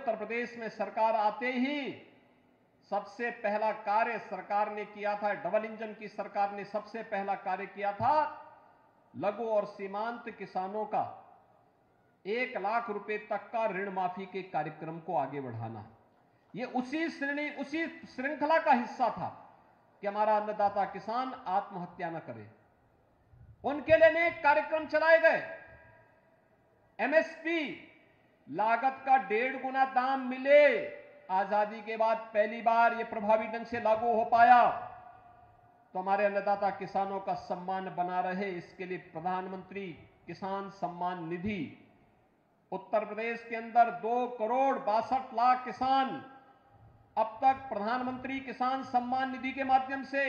उत्तर प्रदेश में सरकार आते ही सबसे पहला कार्य सरकार ने किया था, डबल इंजन की सरकार ने सबसे पहला कार्य किया था, लघु और सीमांत किसानों का 1 लाख रुपए तक का ऋण माफी के कार्यक्रम को आगे बढ़ाना। यह उसी श्रृंखला का हिस्सा था कि हमारा अन्नदाता किसान आत्महत्या न करे। उनके लिए अनेक कार्यक्रम चलाए गए। एमएसपी लागत का 1.5 गुना दाम मिले, आजादी के बाद पहली बार यह प्रभावी ढंग से लागू हो पाया, तो हमारे अन्नदाता किसानों का सम्मान बना रहे, इसके लिए प्रधानमंत्री किसान सम्मान निधि, उत्तर प्रदेश के अंदर 2,62,00,000 किसान अब तक प्रधानमंत्री किसान सम्मान निधि के माध्यम से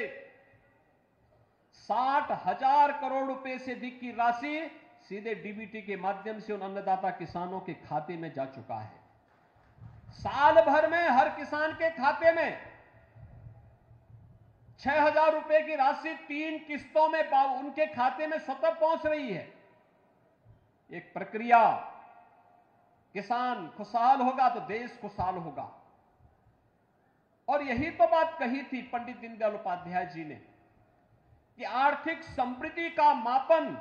60,000 करोड़ रुपए से अधिक की राशि सीधे डीबीटी के माध्यम से उन अन्नदाता किसानों के खाते में जा चुका है। साल भर में हर किसान के खाते में 6,000 रुपए की राशि 3 किस्तों में उनके खाते में स्वतः पहुंच रही है। एक प्रक्रिया, किसान खुशहाल होगा तो देश खुशहाल होगा। और यही तो बात कही थी पंडित दीनदयाल उपाध्याय जी ने कि आर्थिक समृद्धि का मापन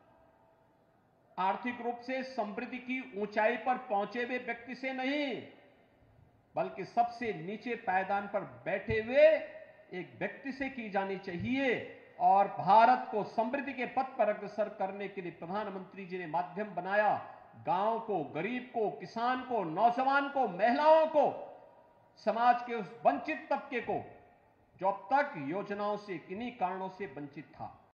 आर्थिक रूप से समृद्धि की ऊंचाई पर पहुंचे हुए व्यक्ति से नहीं, बल्कि सबसे नीचे पायदान पर बैठे हुए एक व्यक्ति से की जानी चाहिए। और भारत को समृद्धि के पथ पर अग्रसर करने के लिए प्रधानमंत्री जी ने माध्यम बनाया। गांव को, गरीब को, किसान को, नौजवान को, महिलाओं को, समाज के उस वंचित तबके को जो अब तक योजनाओं से किन्हीं कारणों से वंचित था।